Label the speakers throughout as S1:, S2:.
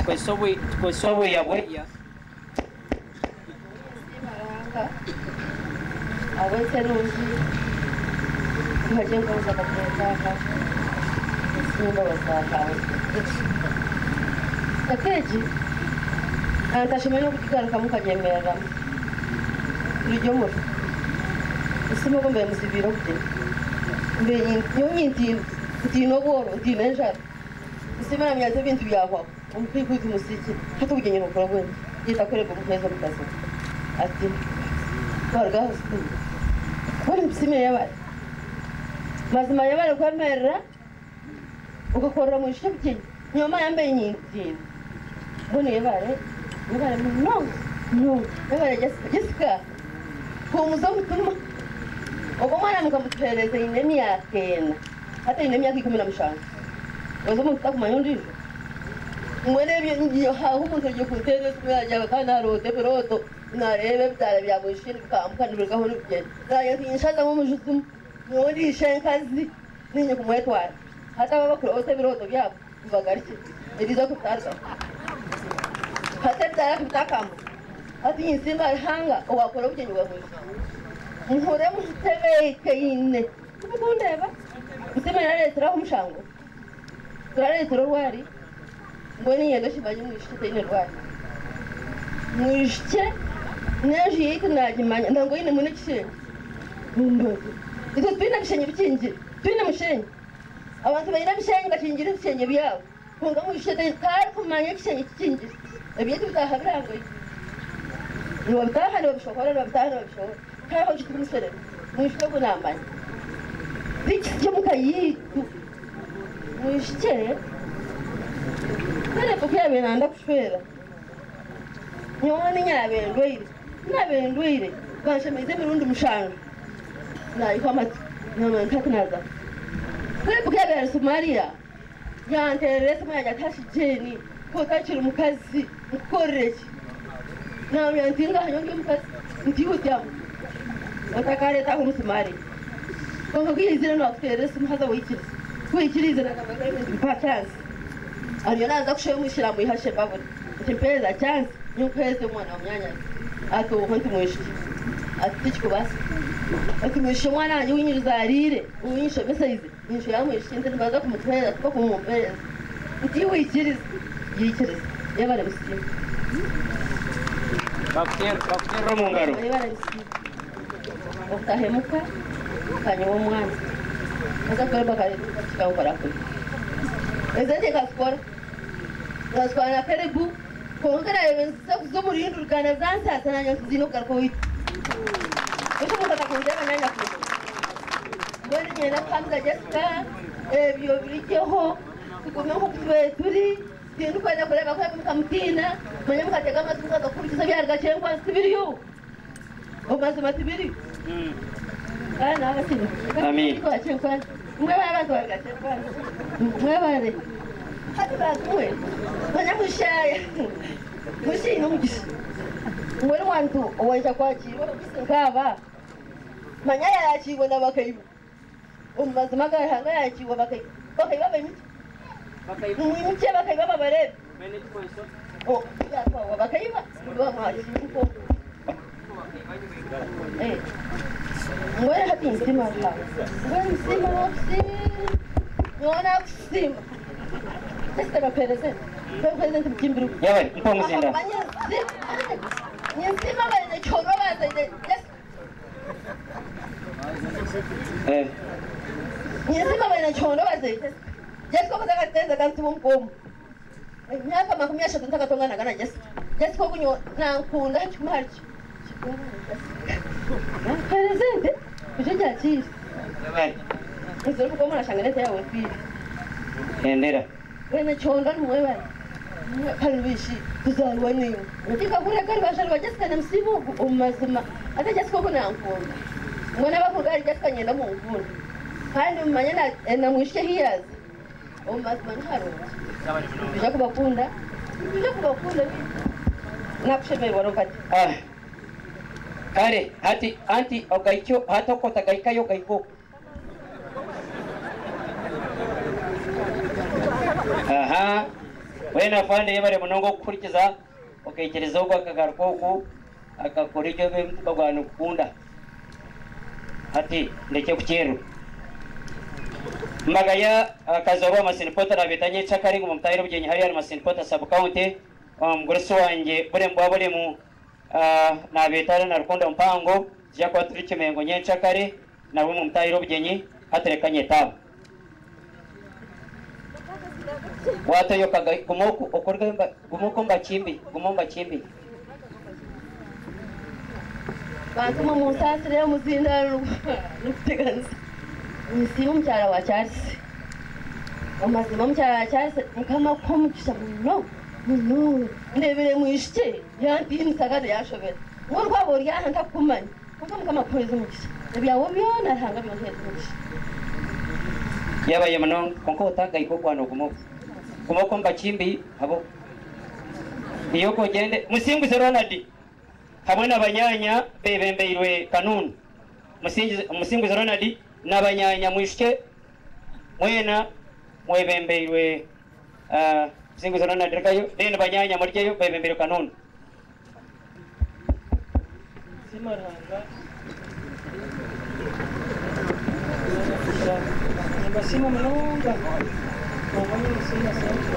S1: kwesowe yabwe
S2: awese nuzi haje kuza bakataka simba basaka akeji antashimeno kugaruka mukajemera rijomor isimo gombe musibiro kute mbe nyinti tino boro tinenja isimo na myaze bintu byakwa umpiku musiki hatu kugenyero kwa gwe yitakore ko mukeza mutazo ati warga hostu kwani msime yabari mazima yabari kwa mera ugakorera mu shibye nyoma yambaye nyinti bone yabari no yabari Jessica ko muzo mutuma uko mwana mukamutereza inemi yakena hata inemi yake 15 wazo mutakumanya ndizo mwene byo haho umuntu agiye kutereza mwaje kana rote peroto narebe byara bya mushiri kamukaniruka ho n'ubye naye inshaza mu mujutum muri shenkazi ninye kumwetwara hata baba kurote biroto byabo bagarike iriza kutarza hata byara kutakamo ati insimba hanga wakora ubye nyuga mu nkore mu tebeke ine kubundeba insimba yaretera umushango turaretera rwari ngoni yendo shibaje mwishite ine rwari mwishite neje yikunagimanya ndango ine mune kishenye mumbaze ito twina bishenye bikingira twina mushenye abantu bayina bishenye bakingira bishenye byabo kunga mwishite kari kumanya kishenye kikingira ebyetu bitahabrango ni wabtaha ni wabishokora kaho chitumusere mwishite kunamanya bikije mukayitu mwishite nare pokia benanda kushwera nyone nyabendwire bashemeze mirundi mushanga na ikwamati nyama ntakinaza nare pokia bera Somalia yanterese maya tashi jeni ko takira mukazi mukoreki na myantinga hanyonge mukazi ntihutyamu atakareta ko musumari ko kwizira no akuterese muhaza wikiriza nakabagara mpatyansi ariyo naza kushoye mushira mu ihashe babone tempeza chance nyukweze mwana wamnyanya ato honti mwishi atichiko basi ati mwishi mwana anje winyiriza arire uyinsho besaize insho yamwishi nze mbaza kumutwera ko kumumpeza ndi wikiriza yikiriza yabare musimu
S1: bakutero mu ngaro
S2: yabare musimu okahemuka kanyo mwana aza kweba kare kikangora ko ezete kaskora Gaswana Perebu, Kongara even Zumurin Rukana Zansa, and Zino Karkoit. Which was a Kongara. When you come to Jessica, if you reach your home, you come home to Turi, you look at the Korea Campina, when you have to come to the Kusaga wants to be you. Oh, Masamati. I never seen it. I mean, where I got hata tuwe bana mushaya mushino mugisi mwere wantu owaita kwakirwa kaba manyaya yakirwa nabakayibu umazima ga hanga yakirwa bakayibu bemiti mwimuke bakayiba babarebe oh yakwa bakayiba bamwakirwa mwere hati insima ha mwere insima wapsi nyona kusima Esta presente. Presente Kimbrú.
S1: Ya ven, vamos a ir.
S2: Ni encima de chorro de Ni encima de chorro de ya es como te canto un poco. Ya kama kumia shatu nataka tongana kana just kwa kunyo na nkunda chumarchi. Presente. Kuja cheese.
S1: Ya ven.
S2: Eso es como la changaleta ya wepi.
S1: Endera.
S2: Wena chonda mwewe kalbishi kuzalwani ndika kule kalbasha lwa Jessica na msimu umazima hata Jessica kuna nkunda mwana wako gari Jessica nyenda mu nkunda kandi manyana na mwishe hiyazi umazima ntaro bija kubakunda nakushemerwa rokati
S1: kare hati anti ogaicho hata kota gaikayo gaiko aha wena fande yabare munongo kurikiza okayikerezaho kwakagaruka uko akakora ibyo bimugwana ukunda ati ndeke kucyeru magaya akazoro amasinipota rabetanye cakari ngo mutayiro byenye hari amasinipota sub county mugoroso wanje bure mbabure mu na betara na rukondo mpango ya kwa turikimengo nyencakare na mu mutayiro byenye haterekanye tabo wata yo kaga kumoko okorga kumoko mbachimbi kumomba chimbi
S2: bantu mu musasire muzinda ruteganza Msimu mchara wa Charles. Omazima mchara wa Charles nkama ko mukisha muno. Ndebere mwishye yanti musagade yashobera. Ngorwa bori yahanda kumanya. Kama kwezi mukisha. Ebyawo byona hanga byonheze mukisha.
S1: Yabaye muno konko utanga iko kwano kumoko mbachimbi abo. Iyo ko gende musingize Ronald. Hamwe n'abanyanya bebembeirwe kanuni. Musingize Ronald n'abanyanya mwishye mwena mwebembeirwe musingize Ronald rekayo dene banyanya muryeyo bebembeirwe kanuni
S3: simaranga basimo mlonga ngomani musina sana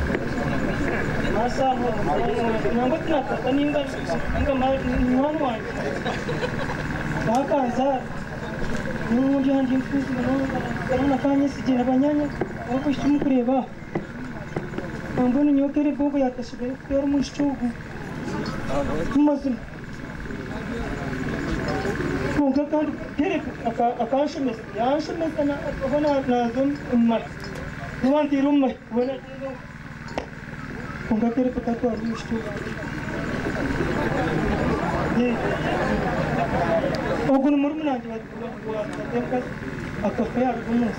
S3: masa ho nango tunataka ninga mwana wanje bakanza n'undi handi mfuzi mlonga kanye sijira banyanya wako shimu kureba ambone nyokere gogo yakashibere kero mushugu mazina Nunca kan kere akashmes yashmes na hona nazum ummat duwan tirum mai wala nunca kere patato ali ushtu ye ogun murmuna jwa temka akafya gumus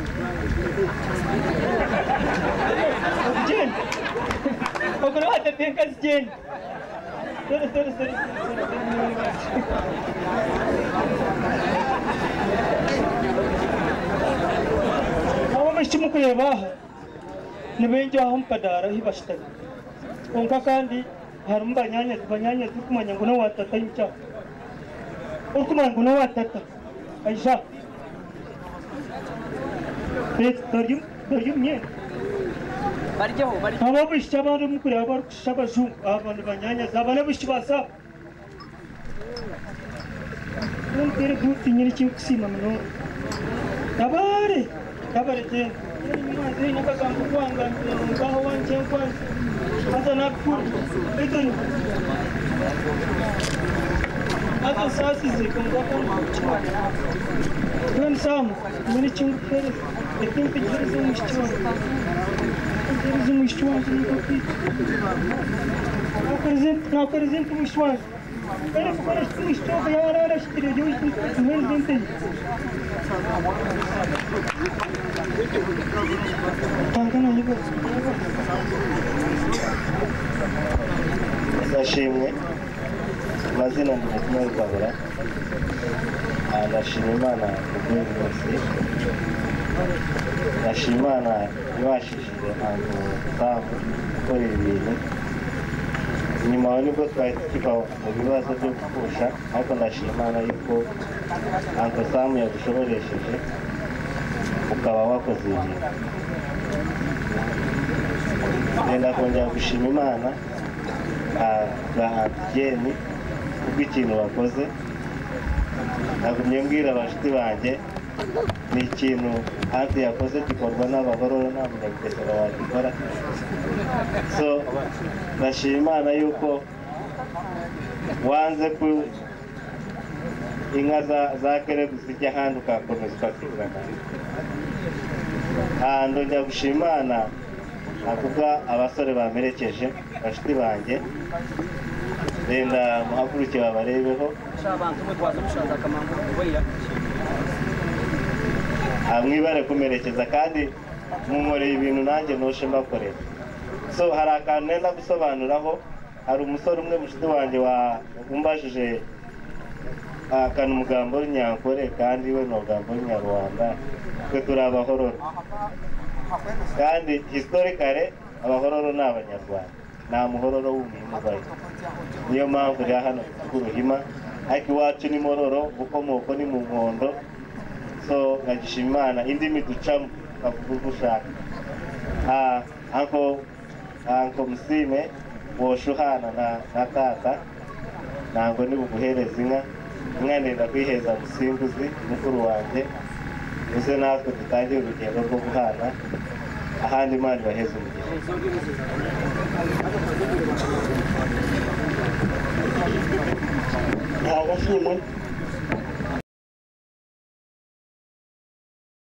S3: jen ogun ata temka jen sorry Mishmu kureba nibenje aho mpadara hibashita onka kandi harum banyanya tukumanya ngo no watata incha okumanya ngo no watata aisha nye barjeho abo bishaba rum kureba shaba zu abantu banyanya zabana bishibasa kere guti nyiri cyuksima mno tabare jen ni nakagambo kwanga ngaho wanje kwanza hata nakuru idun hata sasi zikonga kwa sam mini chungu kere etimpe jirizo mishchwa ni kopi na present mishchwa Pero por esto mishchwa ya ahora shitire yo present
S4: Ndashimwe mazina ndikumwe kwabura ndashima Imana kubw'uyu munsi ndashima Imana yabashishije ntabwo tamu gukora ibintu nyuma nibwo twari tukiva mu bibazo byo gupfusha ariko ndashima Imana yuko Uncle Sam yadushoboresheje ukaba wakoze ibintu ndenda kongera gushima Imana bwa Jane kubw'ikintu bakoze nagumye mbwira abashuti banjye ni ikintu hati yakoze gikorwa n'abahororo nta munyabugesera wakikora so ndashima Imana yuko wanze ku inka za kere gusijya ahandi ukakomeza ukasigana ndongera gushima Imana akuvuga abasore bamerekeje bashiti banjye ndenda muhaguruke babarebeho mwibare kumerekeza kandi mumoreye ibintu nanjye noshe mbakorera so hari akantu nenda gusobanuraho hari umusore umwe mushiti wanjye umbajije akantu umugambo w'inyankore kandi we n'umugambo w'inyarwanda twe turi abahororo kandi historically abahororo ni abanyarwanda nta muhororo w'umuhimubaye niyo mpamvu rero hano ku Ruhima ariko iwacu ni Mororo ukomoko ni mu Nkondo so ngagishima Imana indimi ducamo kavuga uko ushaka anko Musime woshuhana na tata ntabwo ni buguhereza inka ndenda kwiheza Musimbuzi mukuru wanjye uze natwe dutangire urugendo rwo guhana ahandi Imana ibaheze umugisha
S3: agashimwe